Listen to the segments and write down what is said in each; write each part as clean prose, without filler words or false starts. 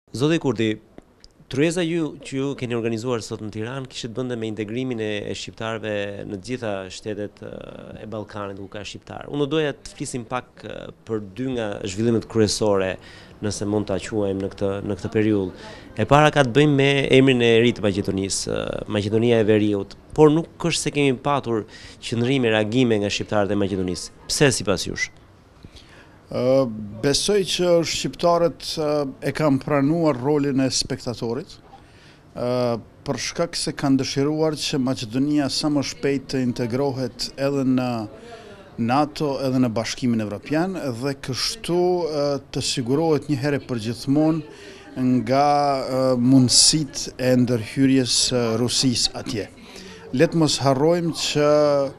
Zoti Kurti, tryeza që ju keni organizuar sot në Tiranë kishte bënte me integrimin e shqiptarëve në të gjitha shtetet e Ballkanit ku ka shqiptar. Unë doja të flisim pak për dy nga zhvillimet kryesore, nëse mund ta quajmë në këtë periudhë. E para ka të bëjmë me emrin e ri të Maqedonisë, Maqedonia e Veriut, por nuk është se kemi patur qëndrime reagime nga shqiptarët e Maqedonisë. Pse sipas jush? Besoj që shqiptarët e kanë pranuar rolin e spektatorit, për shkak se kanë dëshiruar që Maqedonia sa më shpejt të integrohet edhe në NATO edhe në Bashkimin Evropian dhe kështu të sigurohet një herë përgjithmonë nga mundësitë e ndërhyrjes Rusisë atje. Le të mos harrojmë që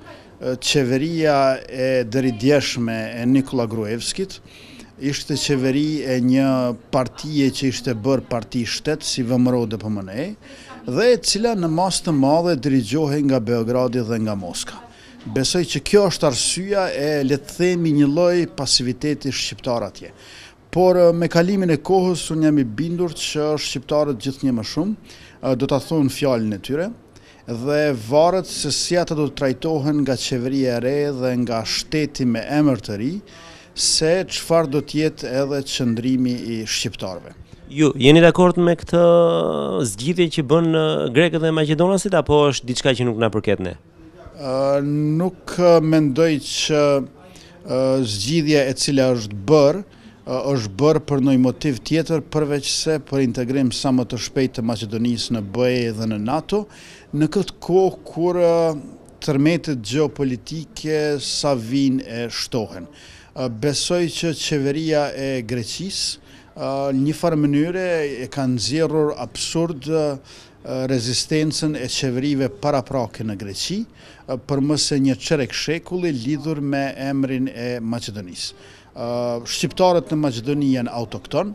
qeveria e dëridjeshme e Nikola Gruevskit ishte qeveri e një partije që ishte bërë parti shtet si VMRO DPMNE dhe e cila në mas të madhe dirigjohej nga Beogradi dhe nga Moska. Besoj që kjo është arsyeja e le të themi një lloj pasiviteti shqiptar atje. Por me kalimin e kohës unë jam i bindur që shqiptarët gjithnjë më shumë do ta thonë fjalën e tyre dhe varet se si ata do të trajtohen nga qeveria e re dhe nga shteti me emër të ri, se çfarë do të jetë edhe qëndrimi i shqiptarëve. Ju jeni dakord me këtë zgjidhje që bën grekët dhe maqedonasit apo është diçka që nuk na përket ne? Nuk mendoj që zgjidhja e cila është bërë për ndonjë motiv tjetër përveç se për integrim sa më të shpejtë të Maqedonisë në BE dhe në NATO, në këtë kohë kur tërmetet gjeopolitike sa vinë e shtohen. Besoj që qeveria e Greqisë një farë mënyre e ka nxjerrur absurd rezistencën e qeverive paraprake në Greqi për më se një çerek shekulli lidhur me emrin e Maqedonisë. Shqiptarët në Maqedoni janë autokton,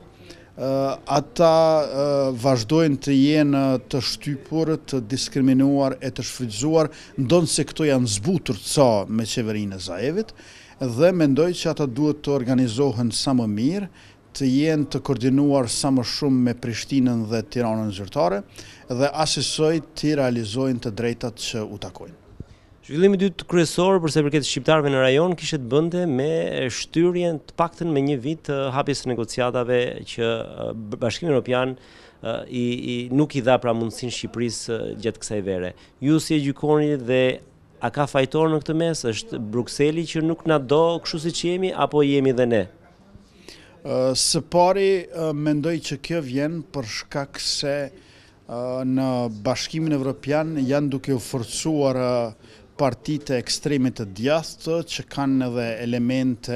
ata vazhdojnë të jenë të shtypur, të diskriminuar e të shfrytzuar, ndonse këto janë zbutur ca me qeverinë e Zaevit dhe mendoj që ata duhet të organizohen sa më mirë, të jenë të koordinuar sa më shumë me Prishtinën dhe Tiranën zyrtare dhe asisoj të realizojnë të drejtat që u takojnë. Zhvillimi i dytë kryesor përsa i përket shqiptarëve në rajon kishte të bënte me shtyrjen të paktën me një vit të hapjes së negociatave që Bashkimi Evropian nuk i dha pra mundësinë Shqipërisë gjatë kësaj vere. Ju si e gjykoni dhe a ka fajtor në këtë mes? Është Brukseli që nuk na do kështu siç jemi apo jemi dhe ne? Së pari mendoj që kjo vjen për shkak se në Bashkimin Evropian janë duke u forcuar partitë ekstremit të djathtë që kanë edhe elemente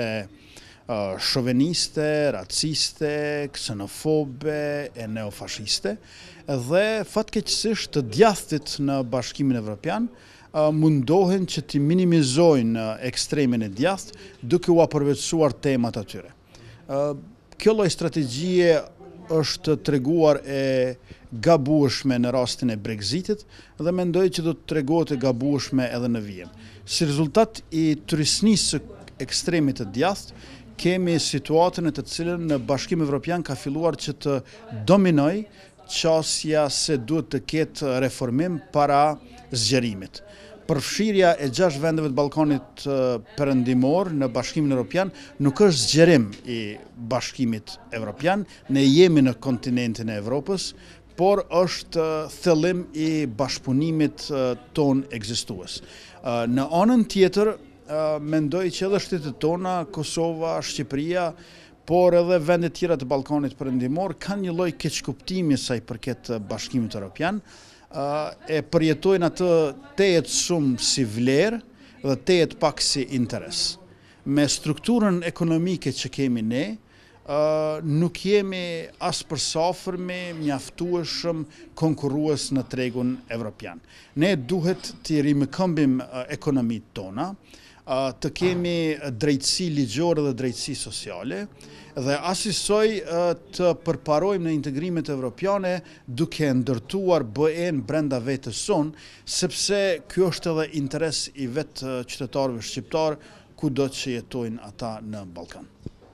shoveniste, raciste, ksenofobe e neofashiste dhe fatkeqësisht të djathtit në Bashkimin Evropian mundohen që të minimizojnë ekstremin e djathtë duke u përvetësuar temat atyre. Kjo lloj strategjie është treguar e gabueshme në rastin e Brexitit dhe mendoj që do të tregohet e gabueshme edhe në vijen. Si rezultat i turisnisë së ekstremit të djathtë, kemi situatën e të cilën në Bashkimin Evropian ka filluar që të dominoj qasja se duhet të ketë reformim para zgjerimit. Përfshirja e 6 vendeve të Ballkanit perëndimor në Bashkimin Evropian nuk është zgjerim i Bashkimit Evropian, ne jemi në kontinentin e Evropës, por është thellim i bashkëpunimit ton ekzistues. Në anën tjetër, mendoj që edhe shtetet tona, Kosova, Shqipëria, por edhe vendet tjera të Ballkanit perëndimor kanë një lloj keqkuptimi sa i përket Bashkimit Evropian, e përjetojnë atë tejet shumë si vlerë dhe tejet pak si interes. Me strukturën ekonomike që kemi ne, nuk jemi as përsafërmi mjaftueshëm konkurrues në tregun evropian. Ne duhet të rimëkëmbim ekonomitë tona, të kemi drejtësi ligjore dhe drejtësi sociale dhe asisoj të përparojmë në integrimet evropiane duke ndërtuar BE-n brenda vetës sonë, sepse kjo është edhe interes i vetë qytetarëve shqiptar kudo që jetojnë ata në Ballkan.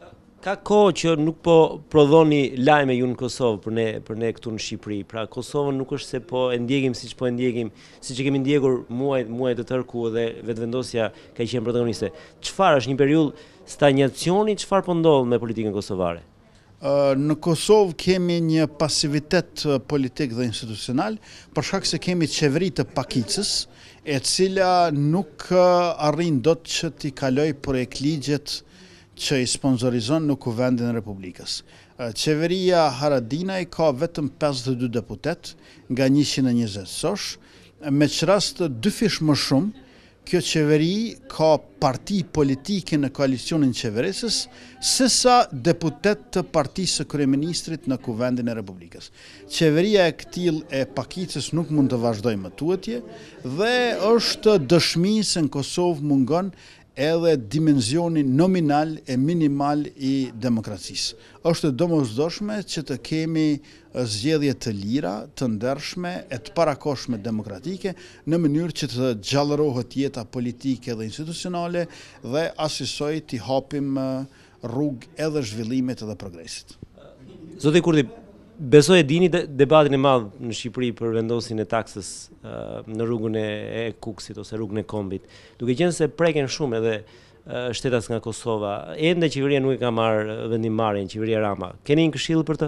Ka kohë që nuk po prodhoni lajme ju në Kosovë për ne këtu në Shqipëri. Pra Kosovën nuk është se po e ndjekim siç po e ndjekim, siç e kemi ndjekur muaj të tërë ku dhe vetëvendosja ka qenë protagoniste. Çfarë është një periudhë stagnacioni, çfarë po ndodh me politikën kosovare? Në Kosovë kemi një pasivitet politik dhe institucional për shkak se kemi qeveri të pakicës, e cila nuk arrin dot që t'i kaloj projekt ligjet që i sponsorizon në Kuvendin e Republikës. Qeveria Haradinaj ka vetëm 52 deputet nga 120 sosh, me që rast 2 fish më shumë, kjo qeveri ka parti politike në koalicionin qeverisës, sesa deputet të partisë së kryeministrit në Kuvendin e Republikës. Qeveria e këtill e pakicës nuk mund të vazhdojë më tutje dhe është dëshmi se në Kosovë mungon edhe dimensioni nominal e minimal i demokracisë. Është domosdoshme që të kemi zgjedhje të lira, të ndershme, e të parakohshme demokratike, në mënyrë që të gjallërohet jeta politike dhe institucionale dhe asisoj t'i hapim rrugë edhe zhvillimit edhe progresit. Zoti Kurti, besoj e dini debatin e madh në Shqipëri për vendosjen e taksës në rrugën e Kuksit ose rrugën e Kombit. Duke qenë se preken shumë edhe shtetas nga Kosova, ende qeveria nuk e ka marrë vendimmarrjen, qeveria Rama. Keni një këshill për të?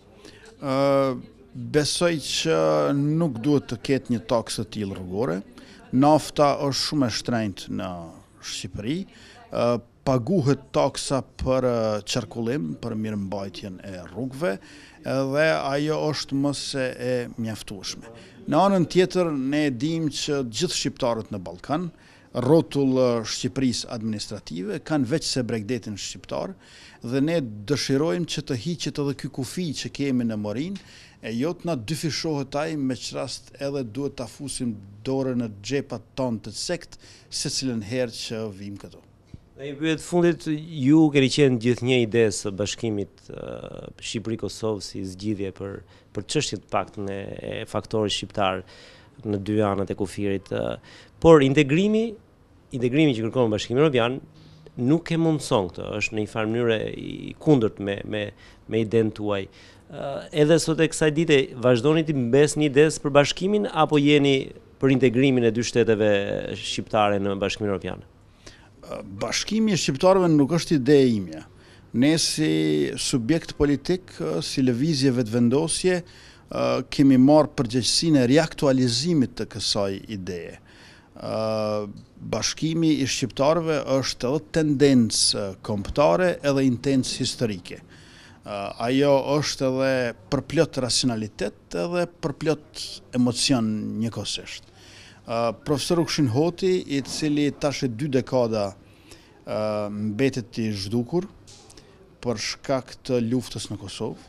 Besoj që nuk duhet të ketë një taksë të tillë rrugore. Nafta është shumë e shtrenjtë në Shqipëri. Paguhet taksa për qarkullim, për mirëmbajtjen e rrugëve, dhe ajo është mos e mjaftueshme. Në anën tjetër, ne dim që gjithë shqiptarët në Ballkan, rrotull Shqipërisë administrative, kanë veç se Bregdetin shqiptar, dhe ne dëshirojmë që të hiqet edhe ky kufi që kemi në Morin, e jo të na dyfishohet ai, me çrast edhe duhet ta fusim dorën në xhepat tonë të sekt secilën herë që vim këtu. Në një pyetje fundit, ju keni qenë gjithnjë idesë bashkimit Shqipëri-Kosovë si zgjidhje për çështjen e paktën e faktorit shqiptar në 2 anët e kufirit, por integrimi që kërkon Bashkimi Evropian nuk e mundson këtë, është në një farë mënyrë i kundërt me idenë tuaj. Edhe sot e kësaj dite vazhdoni të mbesni idesë për bashkimin apo jeni për integrimin e 2 shteteve shqiptare në Bashkimin Evropian? Bashkimi i shqiptarëve nuk është ide e imja. Ne si subjekt politik, si lëvizje vetëvendosje, kemi marrë përgjegjësinë e riaktualizimit të kësaj ideje. Bashkimi i shqiptarëve është edhe tendencë kombëtare edhe intencë historike. Ajo është edhe përplot racionalitet edhe përplot emocion njëkohësisht. Profesor Ukshin Hoti, i cili tash 2 dekada mbetet i zhdukur për shkak të luftës në Kosovë,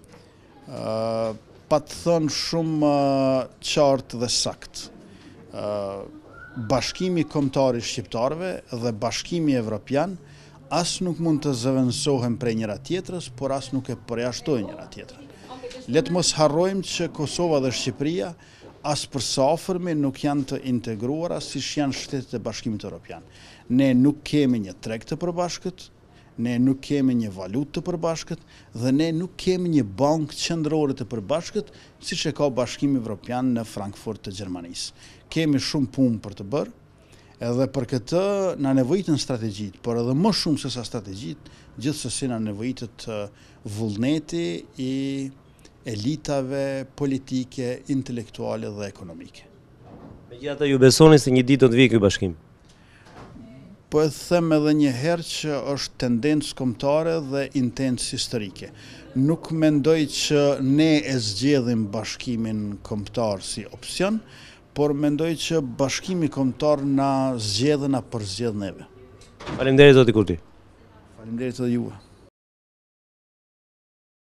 pa të thënë shumë qartë dhe sakt. Bashkimi kombëtar i shqiptarëve dhe Bashkimi Evropian as nuk mund të zëvendësohen prej njëra tjetrës, por as nuk e përjashtojnë njëra tjetrën. Le të mos harrojmë që Kosova dhe Shqipëria as për sa afërmi nuk janë të integruara siç janë shtetet e Bashkimit Evropian. Ne nuk kemi një treg të përbashkët, ne nuk kemi një valutë të përbashkët dhe ne nuk kemi një bankë qendrore të përbashkët siç e ka Bashkimi Evropian në Frankfurt të Gjermanisë. Kemi shumë punë për të bërë, edhe për këtë na nevojitën strategjitë, por edhe më shumë se sa strategjitë, gjithsesi na nevojitet vullneti i elitave politike, intelektuale dhe ekonomike. Megjithatë ju besoni se një ditë do të vijë ky bashkim? Po e them edhe një herë që është tendencë kombëtare dhe intencë historike. Nuk mendoj që ne e zgjedhim bashkimin kombëtar si opsion, por mendoj që bashkimi kombëtar na zgjedh na përzgjedh neve. Faleminderit zoti Kurti. Faleminderit edhe juve.